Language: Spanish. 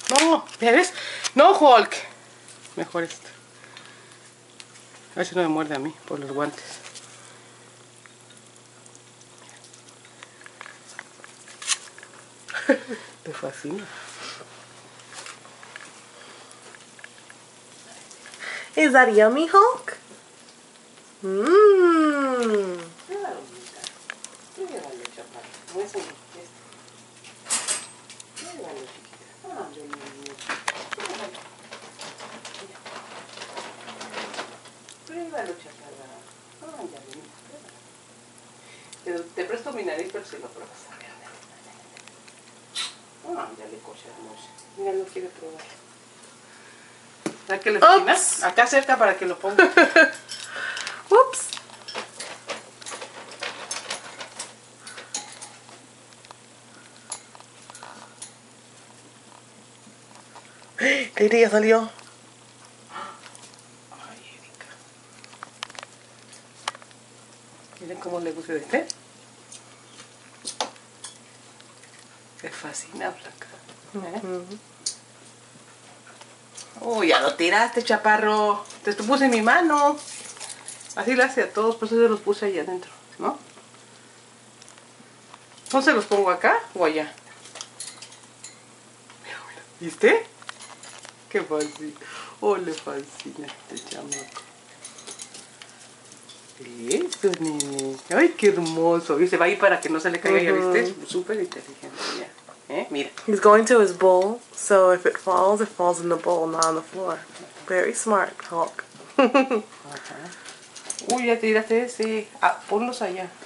No, ¿ya ves? No, Hulk. Mejor esto. A ver si no me muerde a mí por los guantes. Te fascina. Is that yummy, Hulk? Mmm. Te presto mi nariz, pero si lo pruebas. Ya le cosa hermosa. Mira, no quiere probar. ¿Sabes qué le fascina? Acá cerca para que lo ponga. Whoops. Katie, ya salió. Ay, Erika. Miren cómo le gusta de este. Te fascina, Blanca. Oh, ya lo tiraste, chaparro. Te puse en mi mano. Así lo hace a todos, por eso se los puse ahí adentro, ¿no? ¿No se los pongo acá o allá? Mira, mira. ¿Viste? Qué fácil. Oh, le fascina este chamaco. Eso, nene. Ay, qué hermoso. Y se va ahí para que no se le caiga, ¿ya viste? Súper inteligente, ya. Mira. He's going to his bowl, so if it falls in the bowl, not on the floor. Very smart, Hulk. Uy, ya tiraste ese. Ah, ponlos allá.